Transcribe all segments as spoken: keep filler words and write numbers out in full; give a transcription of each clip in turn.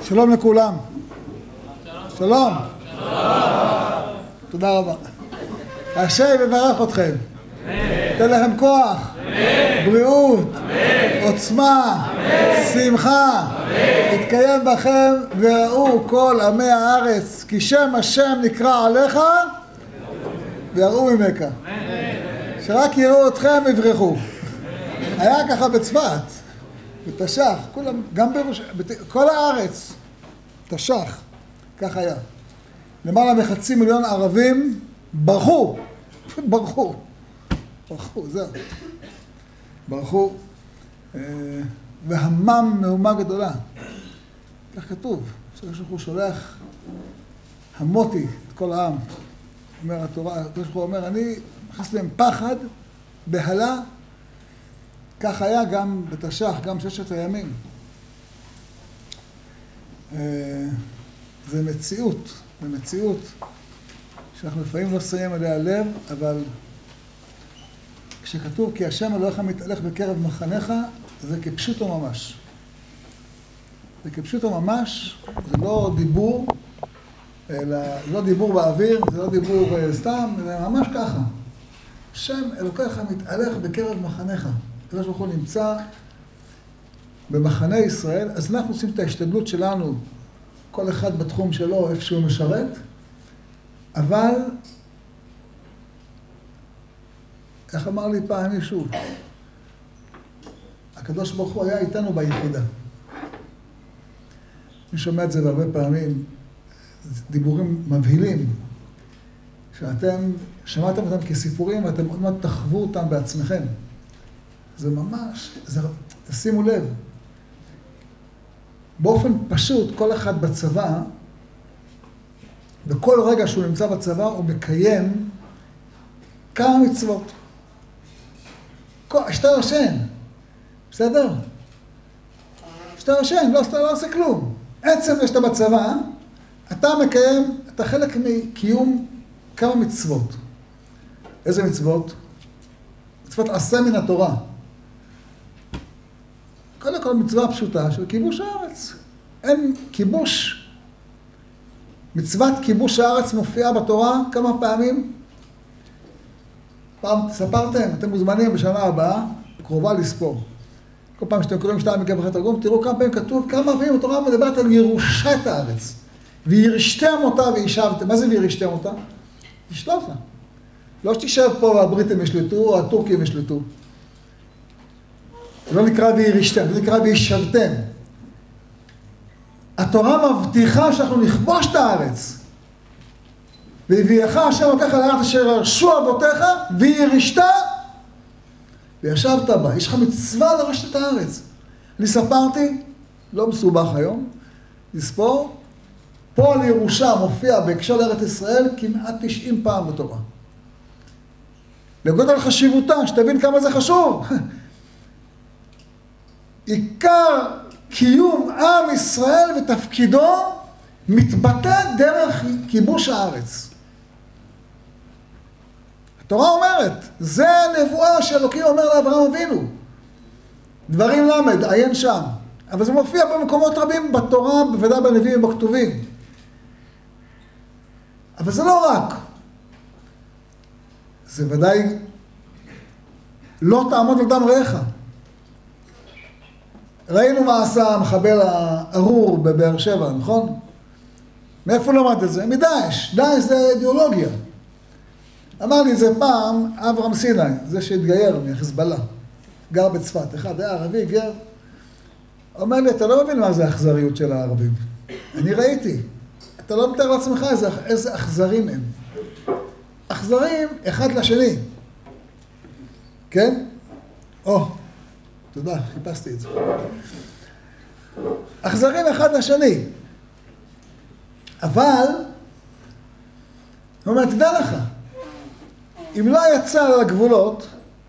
שלום לכולם. שלום. תודה רבה. השם יברך אתכם. תן לכם כוח, בריאות, עוצמה, שמחה. יתקיים בכם וראו כל עמי הארץ, כי שם השם נקרא עליך ויראו ממך. שרק יראו אתכם יברחו. היה ככה בצפת, בתש"ח, כולם, גם בראש, כל הארץ, תש"ח, כך היה. למעלה מחצי מיליון ערבים ברחו, פשוט ברחו, ברחו, זהו. ברחו, והמם מהומה גדולה. כך כתוב, שהוא שולח המותי את כל העם. אומר התורה, הוא אומר, אני נכנס להם פחד, בהלה, כך היה גם בתש"ח, גם ששת הימים. זה מציאות, זה מציאות שאנחנו לפעמים לא שמים עליה לב, אבל כשכתוב כי השם אלוהיך מתהלך בקרב מחניך, זה כפשוטו ממש. זה כפשוטו ממש, זה לא דיבור, אלא זה לא דיבור באוויר, זה לא דיבור סתם, זה ממש ככה. השם אלוהיך מתהלך בקרב מחניך. הקדוש ברוך הוא נמצא במחנה ישראל, אז אנחנו עושים את ההשתדלות שלנו, כל אחד בתחום שלו, איפה שהוא משרת, אבל, איך אמר לי פעם מישהו, הקדוש ברוך הוא היה איתנו ביחידה. אני שומע את זה בהרבה פעמים, דיבורים מבהילים, שאתם שמעתם אותם כסיפורים ואתם עוד מעט תחוו אותם בעצמכם. זה ממש, זה, תשימו לב, באופן פשוט, כל אחד בצבא, בכל רגע שהוא נמצא בצבא, הוא מקיים כמה מצוות. שאתה יושן, בסדר? שאתה יושן, לא, לא עושה כלום. עצם שאתה בצבא, אתה מקיים, אתה חלק מקיום כמה מצוות. איזה מצוות? מצוות עשה מן התורה. קודם כל מצווה פשוטה של כיבוש הארץ. אין כיבוש, מצוות כיבוש הארץ מופיעה בתורה כמה פעמים? פעם ספרתם, אתם מוזמנים בשנה הבאה, קרובה לספור. כל פעם שאתם קוראים שתיים מגב אחרי תרגום, תראו כמה פעמים כתוב, כמה פעמים התורה מדברת על ירושת הארץ. וירשתם אותה וישבתם. מה זה וירשתם אותה? לשלוט לה. לא שתישב פה והבריטים ישלטו או הטורקים ישלטו. זה לא נקרא וירשתם, זה נקרא וישבתם. התורה מבטיחה שאנחנו נכבוש את הארץ. והביאך השם לוקח על הארץ אשר ירשו אבותיך, וירשת, וישבת בה. יש לך מצווה לרשת את הארץ. אני ספרתי, לא מסובך היום, לספור, פה על ירושה מופיע בהקשר לארץ ישראל כמעט תשעים פעם בתורה. לגודל חשיבותה, שתבין כמה זה חשוב. עיקר קיום עם ישראל ותפקידו מתבטא דרך כיבוש הארץ. התורה אומרת, זה הנבואה שאלוקים אומר לאברהם אבינו. דברים למד, עיין שם. אבל זה מופיע במקומות רבים בתורה, בוודאי בנביאים ובכתובים. אבל זה לא רק. זה ודאי לא תעמוד על דם רעך. ראינו מה עשה המחבל הארור בבאר שבע, נכון? מאיפה למד את זה? מדאעש. דאעש זה אידיאולוגיה. אמר לי את זה פעם אברהם סיני, זה שהתגייר מהחיזבאללה, גר בצפת. אחד היה ערבי, גר. אומר לי, אתה לא מבין מה זה האכזריות של הערבים. אני ראיתי. אתה לא מתאר לעצמך איזה, איזה אכזרים הם. אכזרים אחד לשני. כן? או, תודה, חיפשתי את זה. אכזרים אחד לשני. אבל, הוא אומר, תדע לך, אם לא יצא על הגבולות,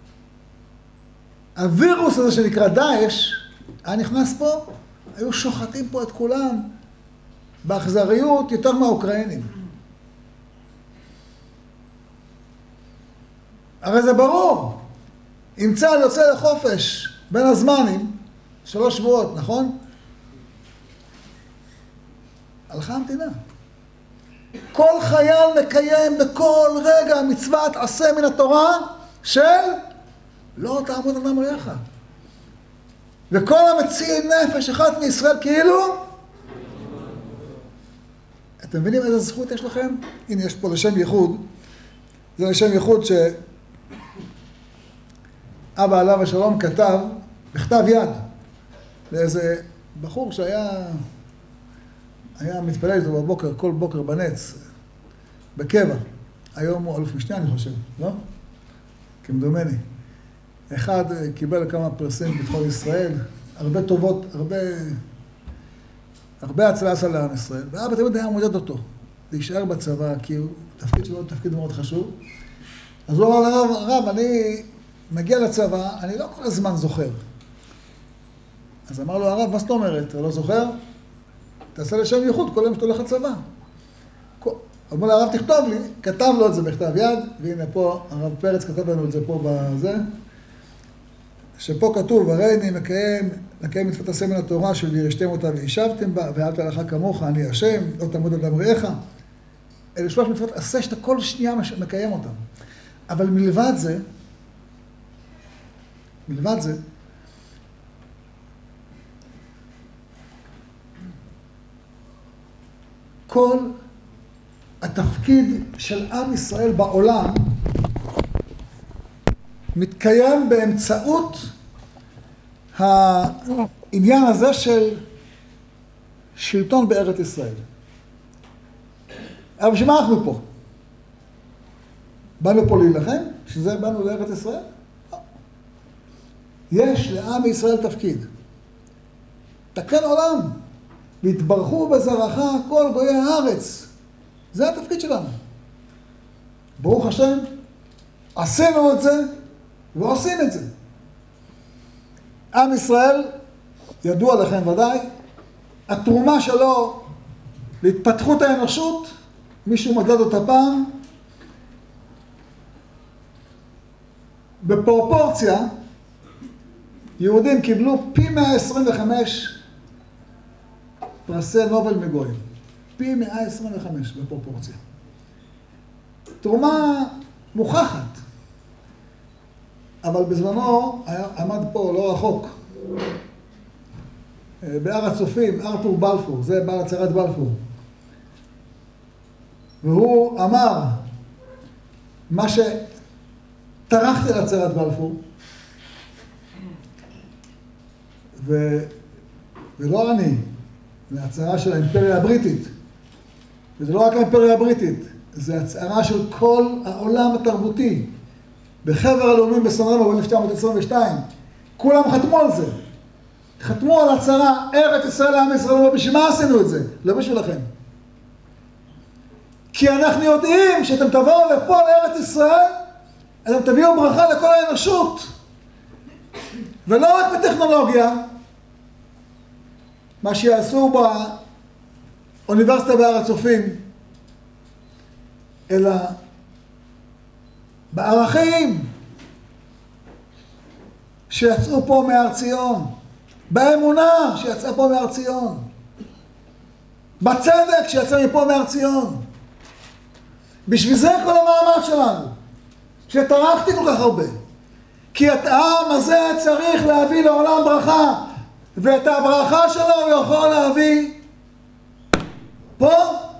הווירוס הזה שנקרא דאעש, היה נכנס פה, היו שוחטים פה את כולם, באכזריות יותר מהאוקראינים. הרי זה ברור, אם צה"ל יוצא לחופש בין הזמנים, שלוש שבועות, נכון? הלכה המדינה. כל חייל מקיים בכל רגע מצוות עשה מן התורה של לא תעמוד על דם רעך. וכל המציל נפש אחת מישראל כאילו... אתם מבינים איזה זכות יש לכם? הנה יש פה לשם ייחוד. זה לשם ייחוד שאבא עליו השלום כתב בכתב יד לאיזה בחור שהיה היה מתפלל איתו בבוקר, כל בוקר בנץ, בקבע. היום הוא אלוף משנה, אני חושב, לא? כמדומני. אחד קיבל כמה פרסים בביטחון ישראל, הרבה טובות, הרבה... הרבה הצלה עשה לעם ישראל, ואבא תמיד היה מודד אותו, להישאר בצבא, כי הוא תפקיד שלו, תפקיד מאוד חשוב. אז הוא אמר לרב, הרב, אני מגיע לצבא, אני לא כל הזמן זוכר. אז אמר לו, הרב, מה זאת אומרת? אתה לא זוכר? תעשה לשם ייחוד כל יום שאתה הולך לצבא. אמר לו, הרב, תכתוב לי, כתב לו את זה בכתב יד, והנה פה, הרב פרץ כתב לנו את זה פה בזה, שפה כתוב, הרי אני מקיים, מקיים מצוות עשה מן התורה של וירשתם אותה וישבתם בה, ואהבת לך כמוך, אני השם, לא תעמוד על דם רעך. אלה שלוש מצוות עשה שאתה כל שנייה מקיים אותן. אבל מלבד זה, מלבד זה, כל התפקיד של עם ישראל בעולם מתקיים באמצעות העניין הזה של שלטון בארץ ישראל. אבל בשביל מה אנחנו פה? באנו פה להילחם? שזה באנו לארץ ישראל? לא. יש לעם ישראל תפקיד. תקן עולם. והתברכו בזרעך כל גויי הארץ. זה התפקיד שלנו. ברוך השם, עשינו את זה ועושים את זה. עם ישראל, ידוע לכם ודאי, התרומה שלו להתפתחות האנושות, מישהו מדד אותה פעם, בפרופורציה, יהודים קיבלו פי מאה עשרים וחמש פרסי נובל מגויים. פי מאה עשרים וחמש בפרופורציה. תרומה מוכחת. אבל בזמנו עמד פה לא רחוק, בהר הצופים, ארתור בלפור, זה בעל הצהרת בלפור. והוא אמר, מה שטרחתי להצהרת בלפור, ו... ולא אני, להצהרה של האימפריה הבריטית, וזה לא רק האימפריה הבריטית, זה הצהרה של כל העולם התרבותי, בחבר הלאומים בסן-רמו ב-אלף תשע מאות עשרים ושתיים, כולם חתמו על זה. חתמו על הצהרה, ארץ ישראל לעם ישראל, בשביל מה עשינו את זה? לא בשבילכם. כי אנחנו יודעים שאתם תבואו לפה לארץ ישראל, אתם תביאו ברכה לכל האנושות. ולא רק בטכנולוגיה, מה שיעשו באוניברסיטה בהר הצופים, אלא בערכים שיצאו פה מהר ציון, באמונה שיצאה פה מהר ציון, בצדק שיצא מפה מהר ציון. בשביל זה כל המאמץ שלנו, שטרחתי כל כך הרבה. כי את העם הזה צריך להביא לעולם ברכה, ואת הברכה שלו הוא יכול להביא פה,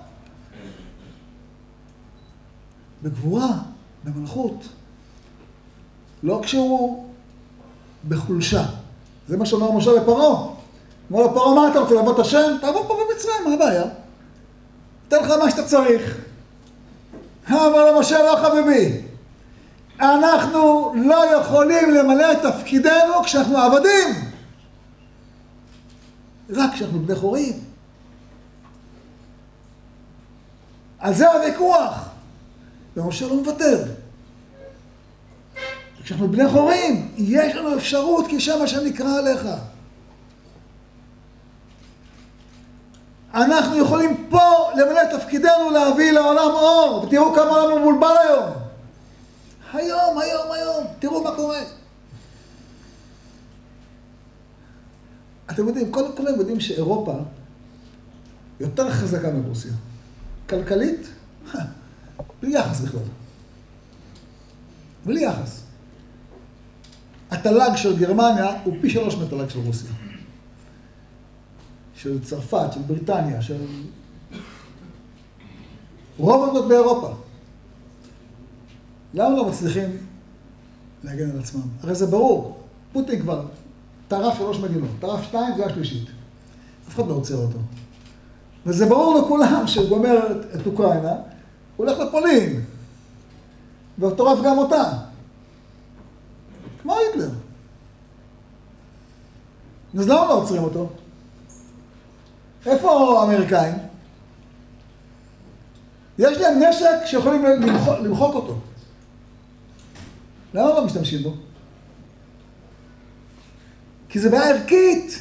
בגבורה, במלכות. לא כשהוא בחולשה. זה מה שאומר משה לפרעה. אמר לפרעה, מה אתה רוצה לעבוד את השם? תעבוד פה במצרים, מה הבעיה? תן לך מה שאתה צריך. אמר למשה, לא חביבי. אנחנו לא יכולים למלא את תפקידנו כשאנחנו עבדים. רק כשאנחנו בני חורים. על זה הוויכוח. ומשה לא מוותר. כשאנחנו בני חורים, יש לנו אפשרות כי שם השם נקרא עליך. אנחנו יכולים פה למלא את תפקידנו להביא לעולם אור. ותראו כמה העולם מבולבל היום. היום, היום, היום. תראו מה קורה. אתם יודעים, כל כולם יודעים שאירופה יותר חזקה מרוסיה. כלכלית, בלי יחס בכלל. בלי יחס. התל"ג של גרמניה הוא פי שלוש מהתל"ג של רוסיה. של צרפת, של בריטניה, של... רוב המדינות באירופה. למה לא מצליחים להגן על עצמם? הרי זה ברור. פוטין כבר טרף שלוש מדינות. טרף שתיים זה השלישית. אף אחד לא עוצר אותו. וזה ברור לכולם שהוא גומר את, את אוקראינה, הוא הולך לפולין. והוא טורף גם אותה. כמו היטלר. אז למה לא עוצרים אותו? איפה האמריקאים? יש להם נשק שיכולים למחוק, למחוק אותו. למה לא משתמשים בו? כי זה בעיה ערכית.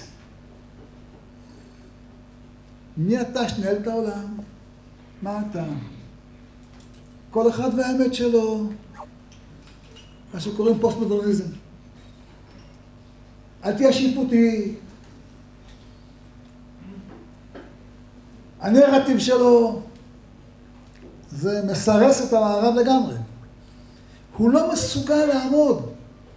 מי אתה שתנהל את העולם? מה אתה? כל אחד והאמת שלו. מה שקוראים פוסט-מודרניזם. אל תהיה שיפוטי. הנרטיב שלו זה מסרס את המערב לגמרי. הוא לא מסוגל לעמוד.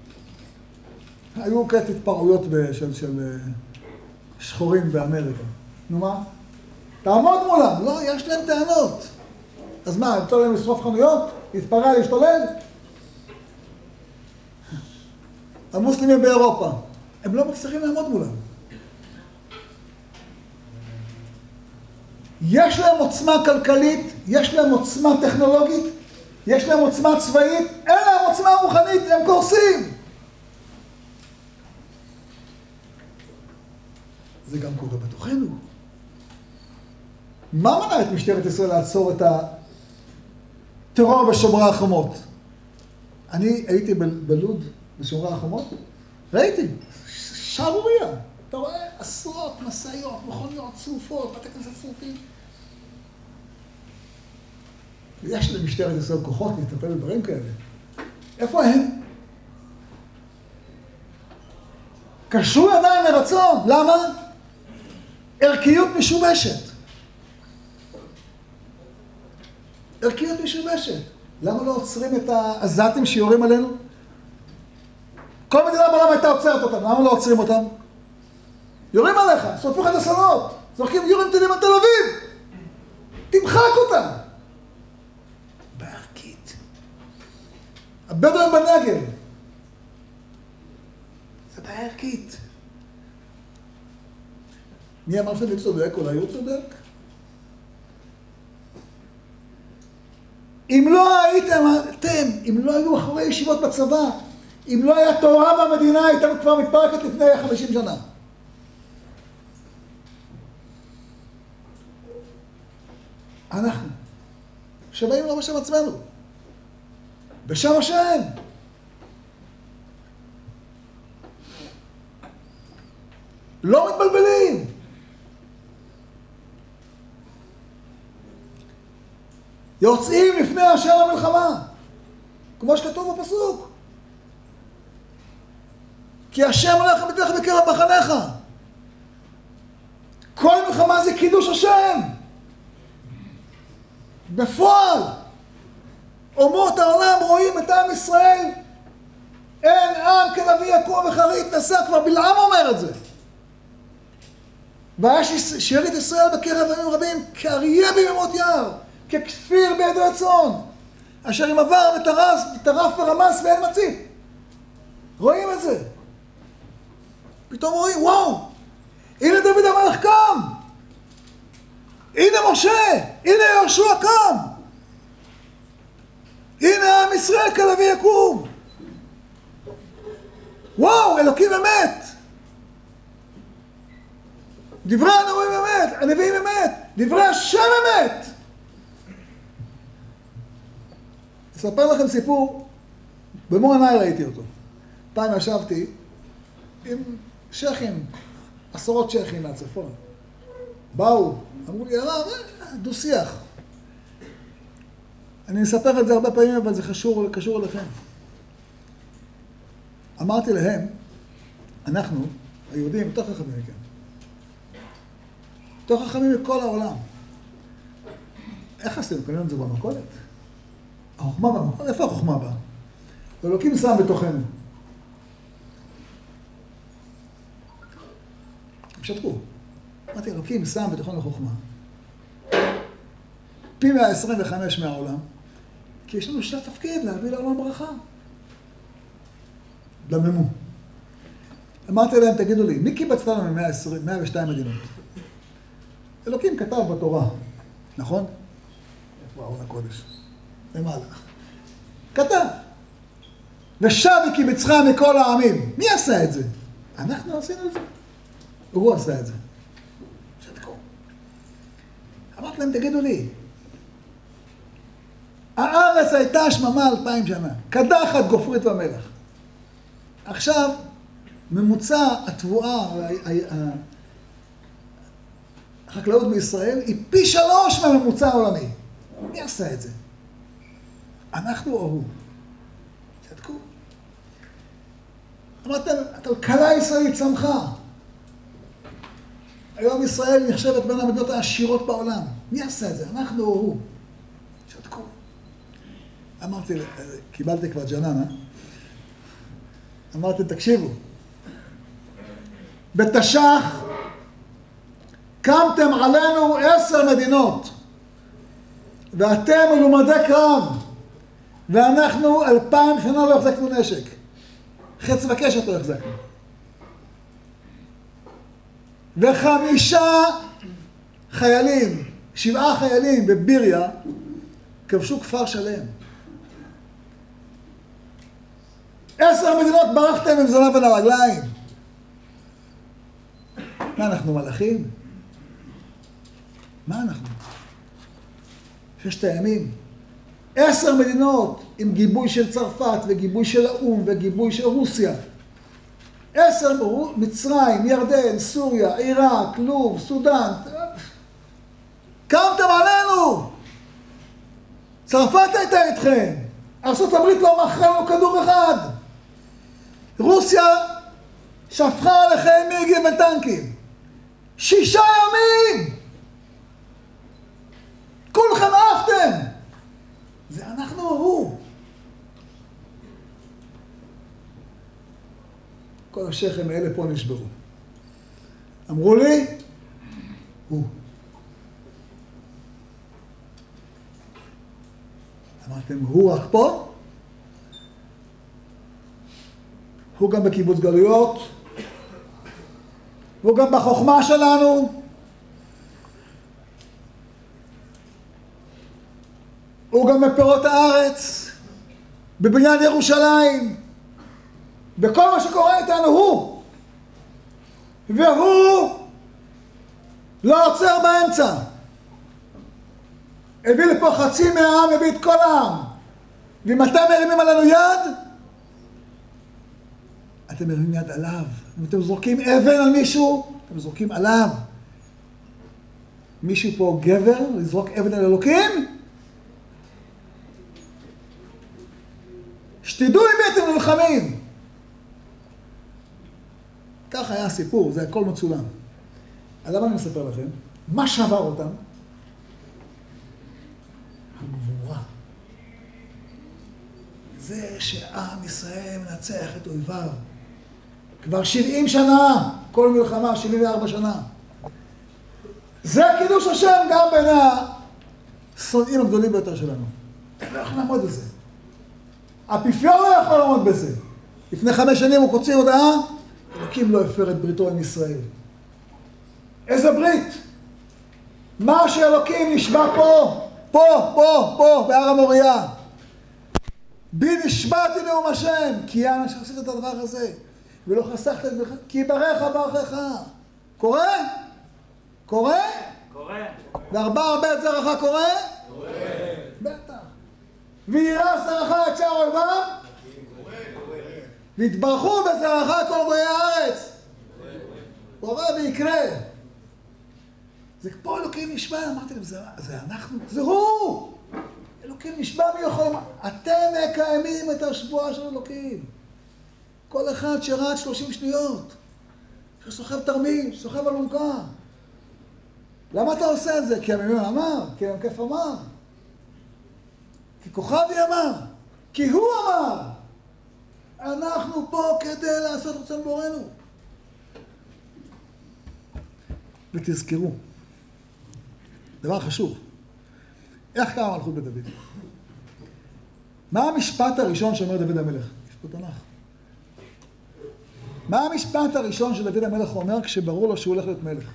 היו כעת התפרעויות של, של שחורים באמריקה. נו מה? תעמוד מולם. לא, יש להם טענות. אז מה, הם תולים לשרוף חנויות? להתפרע, להשתולל? המוסלמים באירופה. הם לא מצליחים לעמוד מולם. יש להם עוצמה כלכלית, יש להם עוצמה טכנולוגית, יש להם עוצמה צבאית, אין להם עוצמה רוחנית, הם קורסים. זה גם קורה בתוכנו. מה מנע את משטרת ישראל לעצור את הטרור בשומרי החומות? אני הייתי בלוד, בשומרי החומות, ראיתי, שערוריה. אתה רואה עשרות משאיות, מכוניות צרופות, בתי כנסת צרופים. יש למשטרת ישראל כוחות לטפל בדברים כאלה. איפה הם? קשרו ידיים מרצון. למה? ערכיות משובשת. ערכיות משובשת. למה לא עוצרים את העזתים שיורים עלינו? כל מדינה בעולם הייתה עוצרת אותם. למה לא עוצרים אותם? יורים עליך, שורפים לך את הסנות. זורקים יורים טילים על תל אביב. תמחק אותם. בערכית. הבדואים בנגב. זה בערכית. מי אמר שאני צודק? אולי הוא צודק? אם לא הייתם, אתם, אם לא היו אחרי ישיבות בצבא, אם לא היה תורה במדינה, הייתם כבר מתפרקת לפני חמישים שנה. אנחנו, שבאים לא בשם עצמנו, בשם השם. לא מתבלבלים. יוצאים לפני השם המלחמה, כמו שכתוב בפסוק. כי השם הולך ומתלך בקרב מחניך. כל מלחמה זה קידוש השם. בפועל, אומות העולם רואים את עם ישראל, אין עם כנביא יקום וחרי יתנשא, כבר בלעם אומר את זה. והיה שארית ישראל בקרב עמים רבים, כאריה בימות יער, ככפיר בידי הצאן, אשר אם עבר וטרף, וטרף ורמס ואין מציל. רואים את זה. פתאום רואים, וואו, הנה דוד המלך קם. הנה משה, הנה יהושע קם. הנה עם ישראל כנביא יקום. וואו, אלוקים אמת. דברי הנביאים אמת, הנביאים אמת, דברי השם אמת. אספר לכם סיפור, במו עיניי ראיתי אותו. פעם ישבתי עם שייכים, עשרות שייכים מהצפון. באו, אמרו לי, הרב, דו שיח. אני מספר את זה הרבה פעמים, אבל זה חשור, קשור אליכם. אמרתי להם, אנחנו, היהודים, יותר חכמים מכם, תוך חכמים מכל העולם. איך עשינו? קנינו את זה במכולת? החוכמה במכולת? איפה החוכמה בה? אלוקים שם בתוכנו. הם שתקו. אמרתי, אלוקים שם בתוכנו חוכמה. פי מאה עשרים וחמש מהעולם, כי יש לנו שני תפקיד להביא לעולם ברכה. דממו. אמרתי להם, תגידו לי, מי קיבץ לנו מ-מאה ועשרים, מאה ושתיים מדינות? אלוקים כתב בתורה, נכון? איפה ארון הקודש? למעלה. כתב. ושב וקיבצך מכל העמים. מי עשה את זה? אנחנו עשינו את זה. הוא עשה את זה. שתקו. אמרתי להם, תגידו לי, הארץ הייתה שממה אלפיים שנה, קדחת גופרית ומלח. עכשיו, ממוצע התבואה, החקלאות בישראל, היא פי שלוש מהממוצע העולמי. מי עשה את זה? אנחנו או הוא? צדקו. אמרתם, הכלכלה הישראלית צמחה. היום ישראל נחשבת בין המדינות העשירות בעולם. מי עשה את זה? אנחנו או הוא? צדקו. אמרתי, קיבלתי כבר ג'ננה. אמרתי, תקשיבו. בתש"ח קמתם עלינו עשר מדינות, ואתם מלומדי קרב, ואנחנו אלפיים שנה לא החזקנו נשק. חץ וקשת לא החזקנו. וחמישה חיילים, שבעה חיילים בביריה, כבשו כפר שלם. עשר מדינות ברחתם עם זנב בין הרגליים. מה, אנחנו מלאכים? מה אנחנו? ששת הימים. עשר מדינות עם גיבוי של צרפת וגיבוי של האום וגיבוי של רוסיה. עשר, מצרים, ירדן, סוריה, עיראק, לוב, סודן. קמתם עלינו! צרפת הייתה איתכם. ארצות הברית לא מכרה לנו כדור אחד. רוסיה שפכה עליכם מיגים וטנקים. שישה ימים! כולכם עפתם! זה אנחנו הוא. כל השכם האלה פה נשברו. אמרו לי, הוא. אמרתם, הוא רק פה? הוא גם בקיבוץ גלויות, והוא גם בחוכמה שלנו, הוא גם בפירות הארץ, בבניין ירושלים, בכל מה שקורה איתנו הוא. והוא לא עוצר באמצע. הביא לפה חצי מהעם, הביא את כל העם. ואם אתם מרימים עלינו יד, אתם מרימים יד עליו. אם אתם זורקים אבן על מישהו, אתם זורקים עליו. מישהו פה גבר, לזרוק אבן על אלוקים? שתדעו עם מי אתם נלחמים. כך היה הסיפור, זה הכל מצולם. אז למה אני מספר לכם? מה שבר אותם? הגבורה. זה שעם ישראל מנצח את אויביו. כבר שבעים שנה, כל מלחמה, שבעים וארבע שנה. זה קידוש השם גם בין השונאים הגדולים ביותר שלנו. הם לא יכולים לעמוד בזה. האפיפיור לא יכול לעמוד בזה. לפני חמש שנים הוא הוציא הודעה, אלוקים לא הפר את בריתו עם ישראל. איזה ברית? מה שאלוקים נשבע פה, פה, פה, פה, בהר המוריה. בי נשבעתי נאום השם, כי אנא שעשית את הדבר הזה, ולא חסכת את בך, כי ברך ברכך. קורא? קורא? קורא. והרבה הרבה את זרעך קורא? קורא. בטח. וירא זרעך את שאר אויביו? והתברכו בזרעך כל גויי הארץ. הוא אומר ויקרה. זה פה אלוקים נשבע, אמרתי להם, זה, זה אנחנו, זה הוא! אלוקים נשבע מי יכול, אתם מקיימים את השבועה של אלוקים. כל אחד שרץ שלושים שניות, שסוחב תרמיל, שסוחב אלונקה. למה אתה עושה את זה? כי המ"מ אמר, כי המ"כ אמר, כי כוכבי אמר, כי הוא אמר. אנחנו פה כדי לעשות רצון בורנו. ותזכרו, דבר חשוב, איך קמה מלכות בית דוד? מה המשפט הראשון שאומר דוד המלך? יש פה תנ"ך. מה המשפט הראשון שדוד המלך אומר כשברור לו שהוא הולך להיות מלך?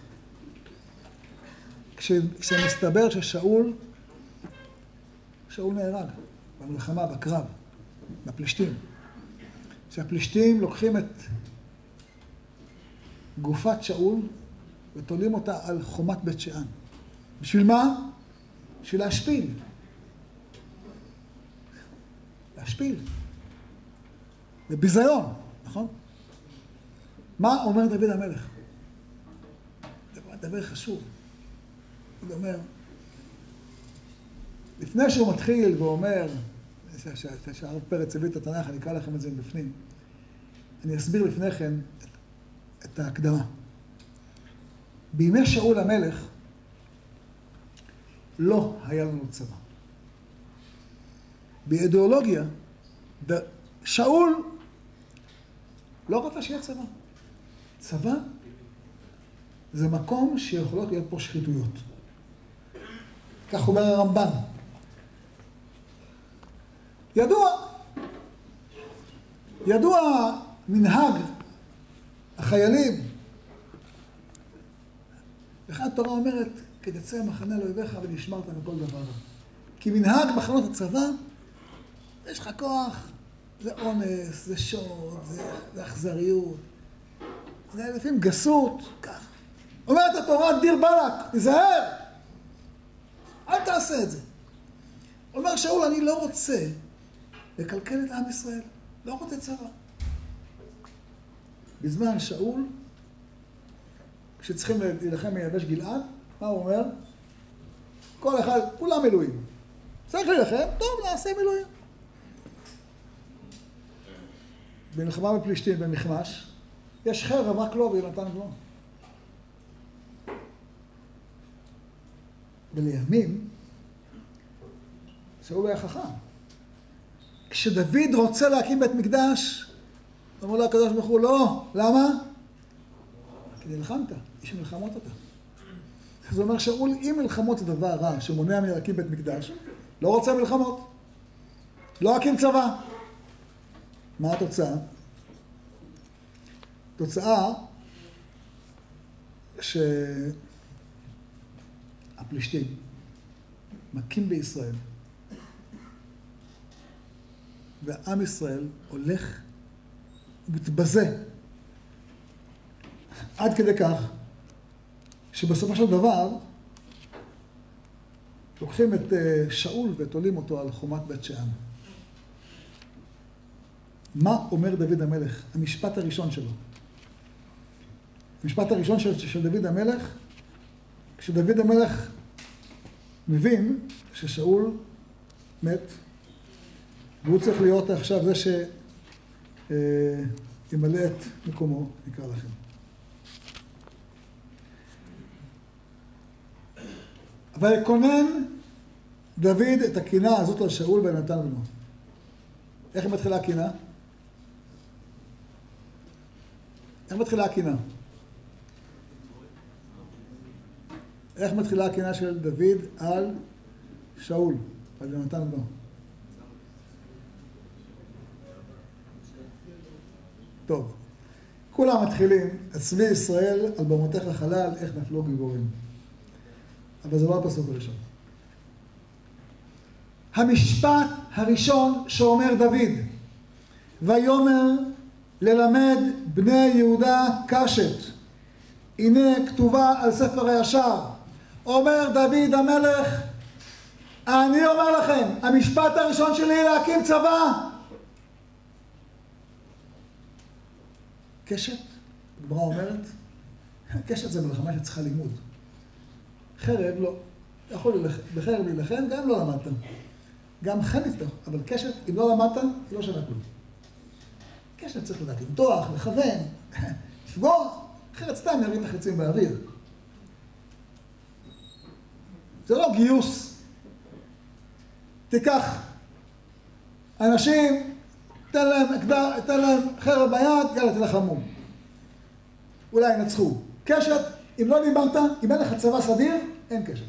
כש, כשמסתבר ששאול, שאול נהרג במלחמה, בקרב, בפלישתים. שהפלישתים לוקחים את גופת שאול ותולים אותה על חומת בית שאן. בשביל מה? בשביל להשפיל. להשפיל. זה ביזיון, נכון? מה אומר דוד המלך? דבר, דבר חשוב. הוא אומר, לפני שהוא מתחיל ואומר, שהרב פרץ הביא את התנ"ך, אני אקרא לכם את זה מבפנים. אני אסביר לפני כן את, את ההקדמה. בימי שאול המלך לא היה לנו צבא. באידיאולוגיה, שאול לא רצה שיהיה צבא. צבא זה מקום שיכולות להיות פה שחיתויות. כך אומר הרמב"ן. ידוע, ידוע מנהג החיילים. לכן התורה אומרת, כתצא מחנה לאויביך ונשמרת מכל דבר. כי מנהג מחנות הצבא, יש לך כוח, זה אונס, זה שוד, זה, זה אכזריות, זה לפעמים גסות, כך. אומרת התורה, דיר בלק, תיזהר, אל תעשה את זה. אומר שאול, אני לא רוצה לקלקל את עם ישראל, לא רוצה צבא. בזמן שאול, כשצריכים להילחם מיבש גלעד, מה הוא אומר? כל אחד, כולם מילואים. צריך להילחם, טוב, נעשה מילואים. במלחמה בפלישתים, במכמש, יש חרב, רק לו ויונתן בנו. ולימים, שאול היה חכם. כשדוד רוצה להקים בית מקדש, אמרו לו הקדוש ברוך הוא, לא, למה? כי נלחמת, יש מלחמות אתה. זה אומר שאול, אם מלחמות זה דבר רע, שמונע מלהקים בית מקדש, לא רוצה מלחמות. לא הקים צבא. מה התוצאה? תוצאה שהפלישתים מכים בישראל, והעם ישראל הולך ומתבזה עד כדי כך שבסופו של דבר לוקחים את שאול ותולים אותו על חומת בית שאן. מה אומר דוד המלך? המשפט הראשון שלו. המשפט הראשון של, של דוד המלך, כשדוד המלך מבין ששאול מת, והוא צריך להיות עכשיו זה שימלא את מקומו, נקרא לכם. אבל יקונן דוד את הקינה הזאת על שאול ונתן בנו. איך מתחילה הקינה? איך מתחילה הקינה? איך מתחילה הקינה של דוד על שאול, על יונתן בנו? טוב, כולם מתחילים, עצבי ישראל על במותיך חלל, איך נפלו גיבורים. אבל זה לא הפסוק הראשון. המשפט הראשון שאומר דוד, ויאמר ללמד בני יהודה קשת, הנה כתובה על ספר הישר. אומר דוד המלך, אני אומר לכם, המשפט הראשון שלי להקים צבא. קשת, הגמרא אומרת, קשת זה מלחמה שצריכה לימוד. חרב לא, יכול בחרב להילחם, גם לא למדת. גם חן נפתח, אבל קשת, אם לא למדת, היא לא שווה כלום. קשת צריך לדעת, למתוח, לכוון, לפגוע, אחרת סתם ירים את החצים באוויר. זה לא גיוס. תיקח אנשים, תן להם, תן להם חרב ביד, יאללה תלחמו. אולי ינצחו. קשת, אם לא דיברת, אם אין לך צבא סדיר, אין קשת.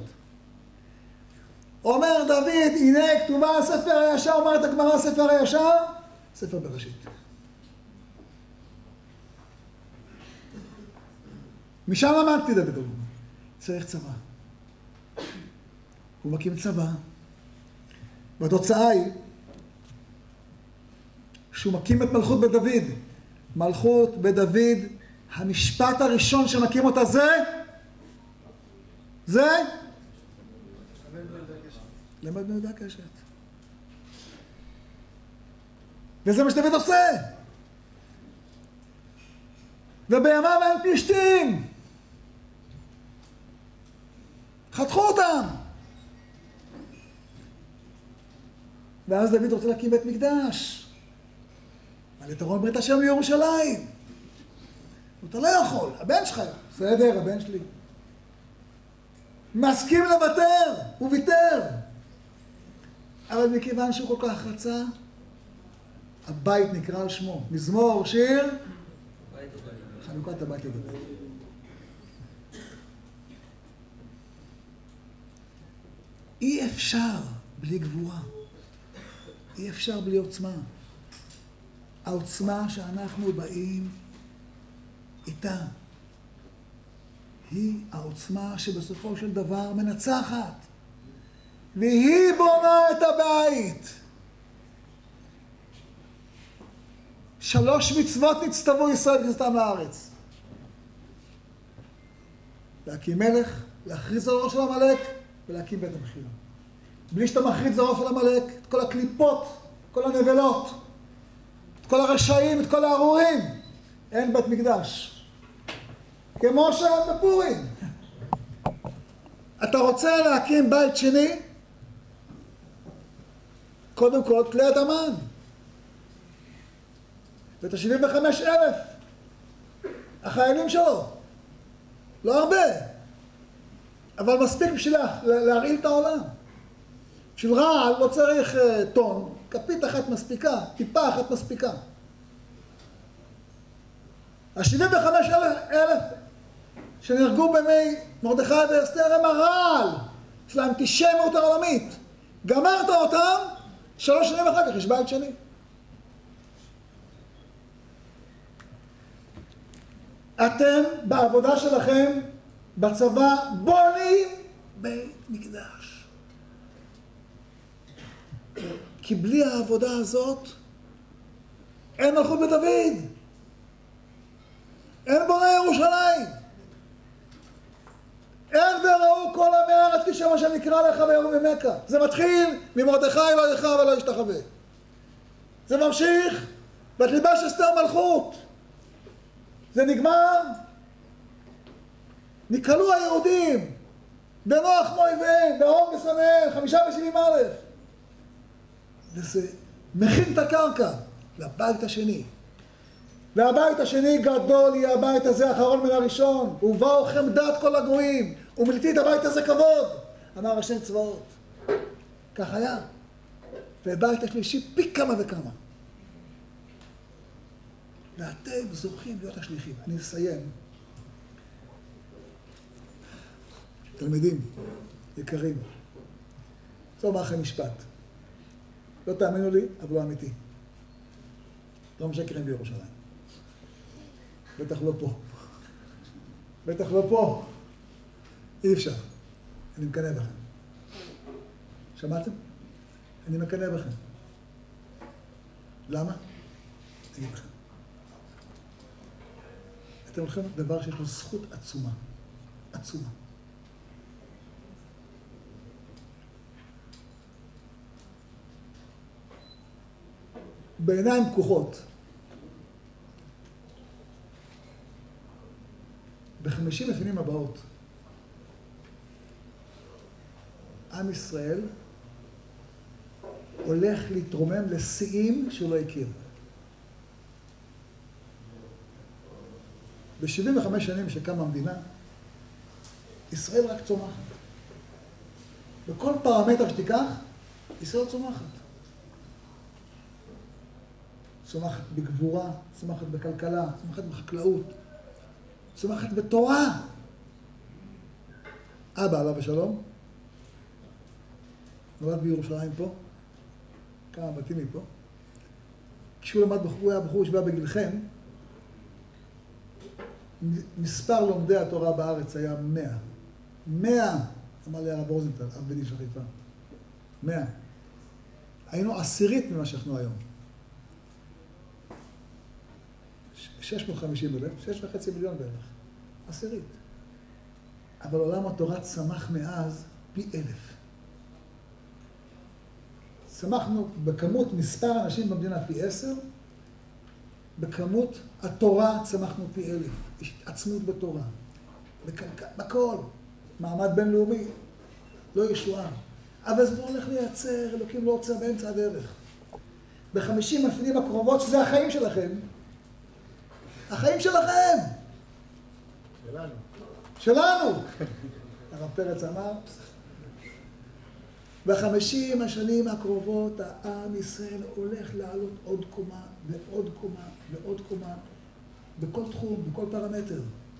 אומר דוד, הנה כתובה ספר הישר, אומרת הגמרא ספר הישר, ספר בראשית. משם למדתי דוד, צריך צבא. הוא מקים צבא, והתוצאה היא שהוא מקים את מלכות בדוד. מלכות בדוד, המשפט הראשון שמקים אותה זה, זה, למד בני יהודה קשת. וזה מה שדוד עושה. ובימיו אין פלישתים. חתכו אותם. ואז דוד רוצה להקים בית מקדש. על יתרון ברית השם לירושלים. אתה לא יכול, הבן שלך. בסדר, הבן שלי. מסכים לוותר, הוא ויתר. אבל מכיוון שהוא כל כך רצה, הבית נקרא על שמו. מזמור, שיר, חנוכת הבית לדוד. אי אפשר בלי גבורה. אי אפשר בלי עוצמה. העוצמה שאנחנו באים איתה היא העוצמה שבסופו של דבר מנצחת. והיא בונה את הבית. שלוש מצוות נצטוו ישראל בכניסתם לארץ. להקים מלך, להכריז על ראש על עמלק ולהקים בית המחילה. בלי שאתה מכריז על ראש על עמלק, את כל הקליפות, כל הנבלות, את כל הרשעים, את כל הארורים, אין בית מקדש. כמו שהיה בפורים. אתה רוצה להקים בית שני? קודם כל, תלה את המן. ואת ה-שבעים וחמישה אלף החיילים שלו. לא הרבה. אבל מספיק בשביל להרעיל את העולם. בשביל רעל לא צריך טון. כפית אחת מספיקה, טיפה אחת מספיקה. ה-שבעים וחמישה אלף שנהרגו בימי מרדכי ואסתר הם הרעל של האנטישמיות העולמית. גמרת אותם, שלוש שנים אחר כך יש בית שני. אתם בעבודה שלכם בצבא בונים בית מקדש. כי בלי העבודה הזאת אין מלכות בדוד. אין בונה ירושלים. אין וראו כל עמי הארץ כשם השם נקרא לך ויראו ממך. זה מתחיל ממרדכי לא יכרע ולא ישתחווה. זה ממשיך ותלבש אסתר מלכות. זה נגמר. נקהלו היהודים בנוח כמו אויביהם, בהרוג ושונאיהם, חמישה ושבעים אלף. וזה מכין את הקרקע לבית השני. והבית השני גדול יהיה הבית הזה האחרון מן הראשון. ובאו חמדת כל הגויים, ומילאתי את הבית הזה כבוד, אמר השם צבאות. כך היה. ובית השלישי פי כמה וכמה. ואתם זוכים להיות השליחים. אני אסיים. תלמידים יקרים, זו אומר לכם משפט. לא תאמינו לי, אבל לא אמיתי. לא משקרים בירושלים. בטח לא פה. בטח לא פה. אי אפשר. אני מקנא בכם. שמעתם? אני מקנא בכם. למה? אני בכם. אתם הולכים דבר שיש לו זכות עצומה. עצומה. בעיניים פקוחות. בחמישים השנים הבאות, עם ישראל הולך להתרומם לשיאים שהוא לא הכיר. ב-שבעים וחמש שנים שקמה המדינה, ישראל רק צומחת. בכל פרמטר שתיקח, ישראל צומחת. צומחת בגבורה, צומחת בכלכלה, צומחת בחקלאות, צומחת בתורה. אבא, אבא בשלום, נולד בירושלים פה, כמה בתים מפה. כשהוא למד בחור, הוא היה בחור ישיבה בגילכם, מספר לומדי התורה בארץ היה מאה. מאה, אמר לי הרב רוזנטל, אב בית דין של חיפה. מאה. היינו עשירית ממה שאנחנו היום. שש מאות וחמישים אלף, שש וחצי מיליון בערך. עשירית. אבל עולם התורה צמח מאז פי אלף. צמחנו בכמות מספר אנשים במדינה פי עשר, בכמות התורה צמחנו פי אלף. יש התעצמות בתורה, בכלכלה, בכל. מעמד בינלאומי, לא ישועה. אבל זה לא הולך לייצר, אלוקים לא עוצר באמצע הדרך. בחמישים השנים הקרובות, שזה החיים שלכם, החיים שלכם! שלנו. שלנו! הרב פרץ אמר, בחמישים השנים הקרובות, העם ישראל הולך לעלות עוד קומה ועוד קומה ועוד קומה, בכל תחום, בכל פרמטר.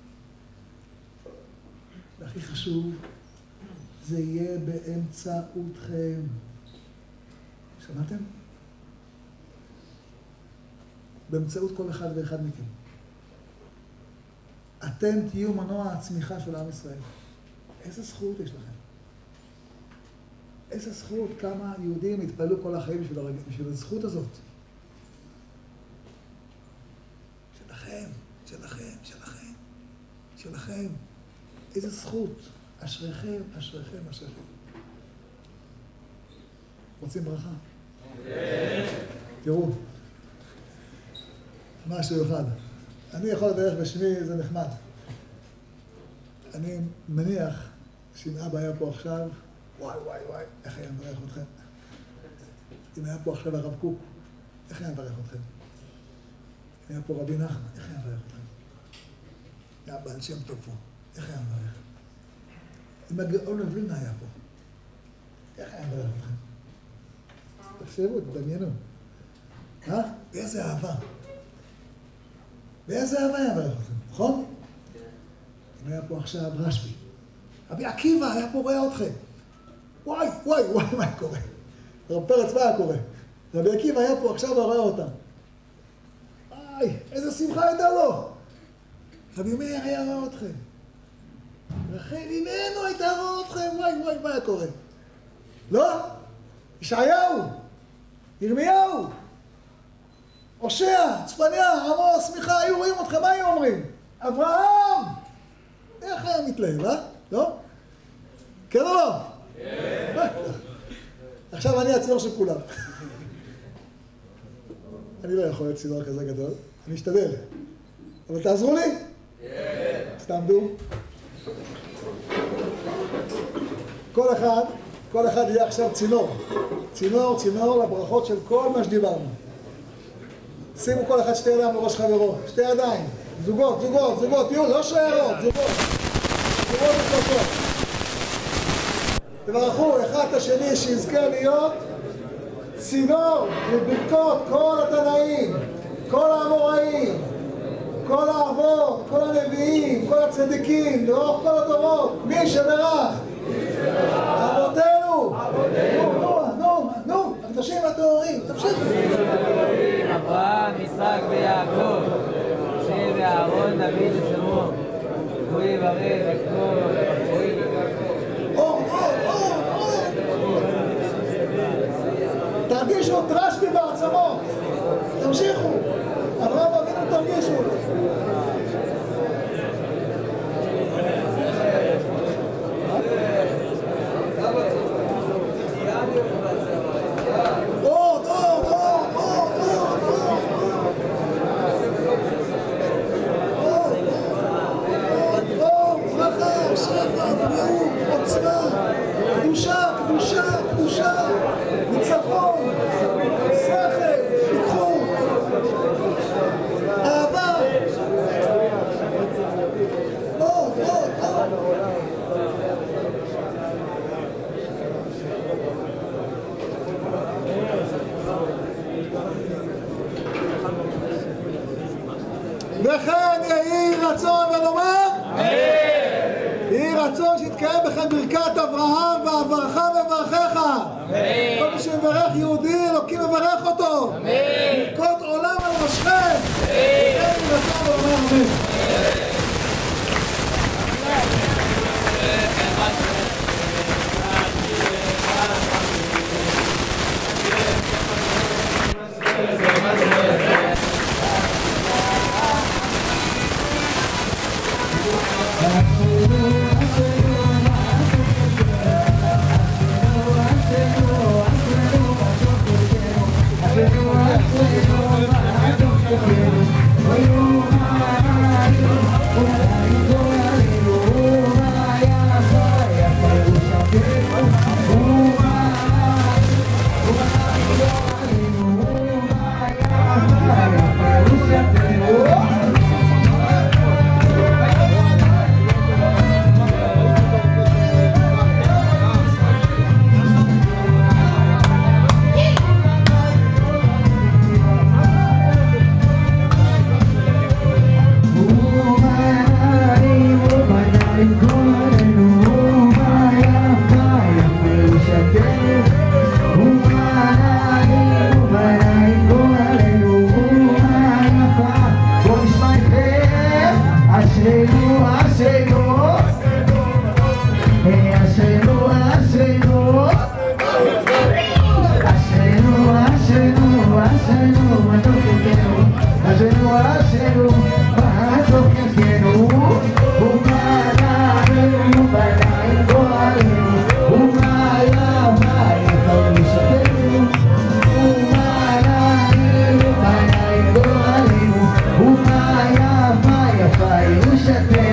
והכי חשוב, זה יהיה באמצעותכם. שמעתם? באמצעות כל אחד ואחד מכם. אתם תהיו מנוע הצמיחה של עם ישראל. איזה זכות יש לכם? איזה זכות, כמה יהודים התפעלו כל החיים בשביל, הרג... בשביל הזכות הזאת. שלכם, שלכם, שלכם, שלכם. איזה זכות. אשריכם, אשריכם, אשריכם. רוצים ברכה? תראו, משהו אחד. אני יכול לדרך בשמי, זה נחמד. אני מניח שאם אבא היה פה עכשיו, וואי וואי וואי, איך היה מברך אתכם? אם היה פה עכשיו הרב קוק, איך היה מברך אתכם? אם היה פה רבי נחמן, איך היה מברך אתכם? היה בעל שם טוב פה, איך היה מברך? אם הגאון לווילנה היה פה, איך היה מברך אתכם? תחשבו, תדמיינו. אה? באיזה אהבה. באיזה אהבה היה מברך אתכם, נכון? אם היה פה עכשיו רשב"י, רבי עקיבא היה פה רואה אתכם. וואי, וואי, וואי, מה קורה? רב פרץ, מה היה קורה? רבי עקיבא היה פה עכשיו ורואה אותם. וואי, איזה שמחה הייתה לו. רבי מאיר היה רואה אתכם. רחל אימנו הייתה רואה אתכם. וואי, וואי, מה היה קורה? לא? ישעיהו, ירמיהו, הושע, צפניה, עמוס, מיכה, היו רואים אתכם, מה היו אומרים? אברהם! איך היה מתלהב, אה? לא? כן או לא? כן. עכשיו אני הצינור של כולם. אני לא יכול להיות צינור כזה גדול, אני אשתדל. אבל תעזרו לי? כן. סתעמדו. כל אחד, כל אחד יהיה עכשיו צינור. צינור, צינור לברכות של כל מה שדיברנו. שימו כל אחד שתי ידיים לראש חברו, שתי ידיים, זוגות, זוגות, זוגות, תהיו, לא שיירות, זוגות, זוגות וזוגות. תברכו אחד את השני שיזכה להיות צינור לברכות כל התנאים, כל האמוראים, כל האבות, כל הנביאים, כל הצדיקים, לאורך כל הדורות, מי שברך? אבותינו! נו, נו, נו, נו, הקדושים והטהורים, תמשיכו. אברהם, יצחק ויעקב, משה ואהרון, דוד ושלמה, הוא יברך את כל הבחורים. אור, אור, אור, אור. תרגישו את רשב"י בעצמות. תמשיכו. אברהם אבינו תרגישו. וכן יהי רצון ונאמר יהי רצון שיתקיים בכם ברכת אברהם ואברכה מברכך. כל מי שמברך יהודי אלוקים מברך אותו. ברכות עולם על ראשכם. יהי רצון ונאמר אמן. Shut